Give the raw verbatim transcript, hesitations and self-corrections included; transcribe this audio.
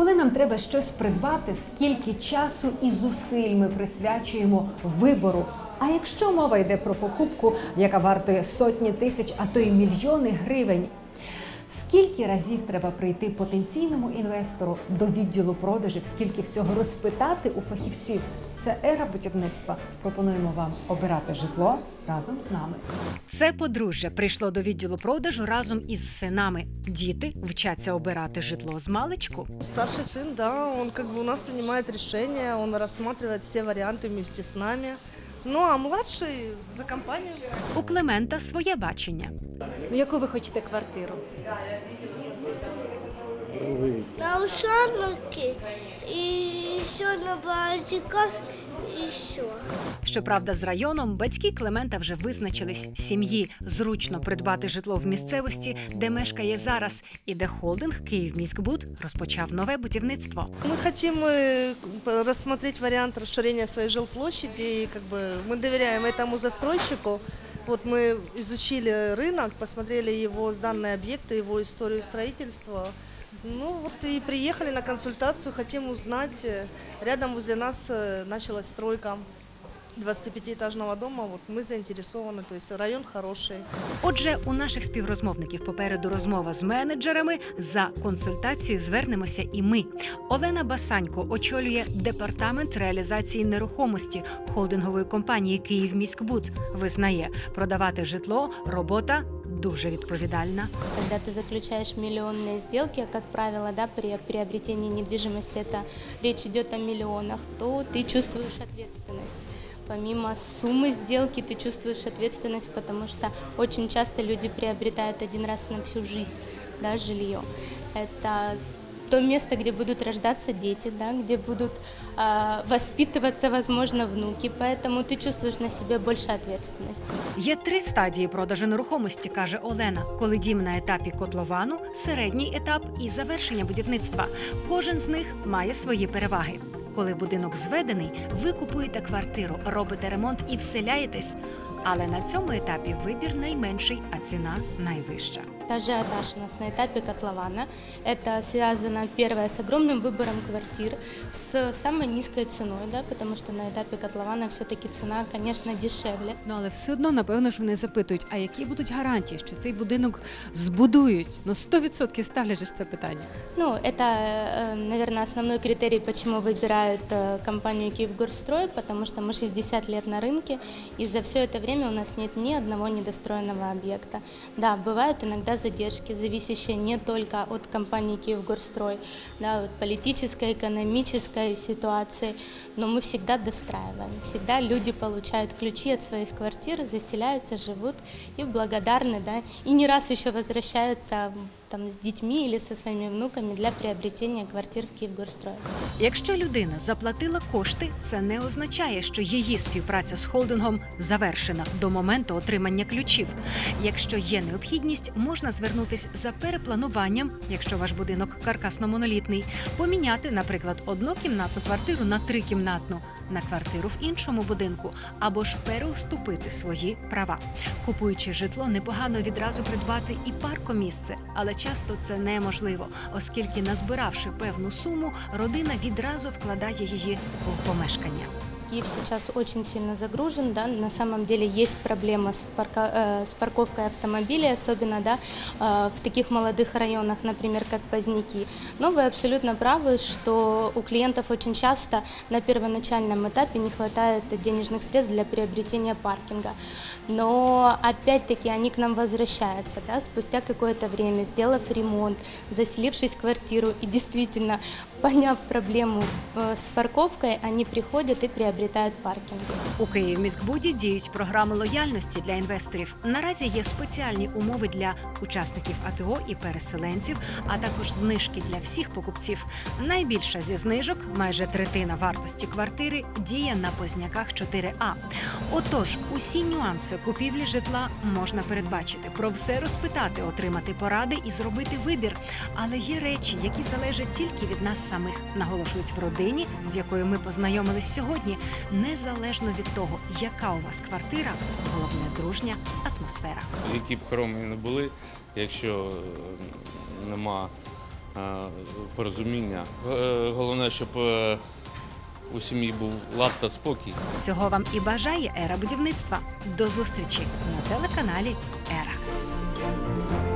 Коли нам треба щось придбати, скільки часу і зусиль ми присвячуємо вибору. А якщо мова йде про покупку, яка вартує сотні тисяч, а то й мільйони гривень, скільки разів треба прийти потенційному інвестору до відділу продажів, скільки всього розпитати у фахівців? Це ера будівництва. Пропонуємо вам обирати житло разом з нами. Це подружжя прийшло до відділу продажу разом із синами. Діти вчаться обирати житло з маличку. Старший сын, да, он как бы у нас принимает решения, он рассматривает все варианты вместе с нами. Ну, а младший за компанию. У Климента своє бачення. Яку ви хочете квартиру? На Ушанке и еще на Барчиках и все. Щоправда, з районом батьки Климента вже визначились. Сім'ї зручно придбати житло в місцевості, де мешкає зараз, і де холдинг «Київміськбуд» розпочав нове будівництво. Мы хотим э, рассмотреть вариант расширения своей жилплощади, и как бы мы доверяем этому застройщику. Вот мы изучили рынок, посмотрели его сданные объекты, его историю строительства. Ну вот и приехали на консультацию, хотим узнать. Рядом возле нас началась стройка двадцатипятиэтажного дома, вот мы заинтересованы, то есть район хороший. Отже, у наших співрозмовників попереду розмова з менеджерами. За консультацією звернемося і ми. Олена Басанько очолює департамент реалізації нерухомості холдингової компанії «Київміськбуд». Визнає, продавати житло – робота дуже відповідальна. Когда ты заключаешь миллионные сделки, как правило, да, при приобретении недвижимости, это речь идет о миллионах, то ты чувствуешь ответственность. Помимо суммы сделки ты чувствуешь ответственность, потому что очень часто люди приобретают один раз на всю жизнь, да, жилье. Это то место, где будут рождаться дети, да, где будут э, воспитываться, возможно, внуки, поэтому ты чувствуешь на себе больше ответственности. Є три стадії продажу нерухомості, каже Олена. Коли дім на етапі котловану, середній етап і завершення будівництва. Кожен з них має свої переваги. Коли будинок зведений, ви купуєте квартиру, робите ремонт і вселяєтесь. Але на цьому етапі вибір найменший, а ціна найвища. Ажиотаж у нас на этапе котлована. Это связано, первое, с огромным выбором квартир, с самой низкой ценой, да, потому что на этапе котлована все-таки цена, конечно, дешевле. Ну, але все одно, напевно ж, вони запитують, а які будуть гарантії, що цей будинок збудують? Ну, сто відсотків ставлять же ж це питання. Ну, это, э, наверное, основной критерий, почему выбирают э, компанию «Киевгорстрой», потому что мы шестьдесят лет на рынке, и за все это время у нас нет ни одного недостроенного объекта. Да, бывают иногда задержки, зависящие не только от компании «Киевгорстрой», да, от политической, экономической ситуации, но мы всегда достраиваем. Всегда люди получают ключи от своих квартир, заселяются, живут и благодарны, да, и не раз еще возвращаются там, с детьми или со своими внуками для приобретения квартир в «Киевгорстрой». Якщо людина заплатила кошти, це не означає, що її співпраця з холдингом завершена до моменту отримання ключів. Якщо є необхідність, можна звернутися за переплануванням, якщо ваш будинок каркасно-монолітний, поміняти, наприклад, однокімнатну квартиру на трикімнатну, на квартиру в іншому будинку, або ж переуступити свої права. Купуючи житло, непогано відразу придбати і паркомісце, але часто це неможливо, оскільки, назбиравши певну суму, родина відразу вкладає її в помешкання. Киев сейчас очень сильно загружен, да, на самом деле есть проблема с, парка, э, с парковкой автомобилей, особенно, да, э, в таких молодых районах, например, как Поздняки. Но вы абсолютно правы, что у клиентов очень часто на первоначальном этапе не хватает денежных средств для приобретения паркинга. Но опять-таки они к нам возвращаются, да, спустя какое-то время, сделав ремонт, заселившись в квартиру и действительно поняв проблему э, с парковкой, они приходят и приобретают паркінги. У «Київміськбуді» діють програми лояльності для інвесторів. Наразі є спеціальні умови для учасників АТО і переселенців, а також знижки для всіх покупців. Найбільша зі знижок, майже третина вартості квартири, діє на Позняках чотири А. Отож, усі нюанси купівлі житла можна передбачити. Про все розпитати, отримати поради і зробити вибір. Але є речі, які залежать тільки від нас самих, наголошують в родині, з якою ми познайомились сьогодні. Незалежно від того, яка у вас квартира, головне – дружня атмосфера. Які б хороми не були, якщо нема порозуміння. Е, Головне, щоб е, у сім'ї був лад та спокій. Цього вам і бажає Ера будівництва. До зустрічі на телеканалі Ера.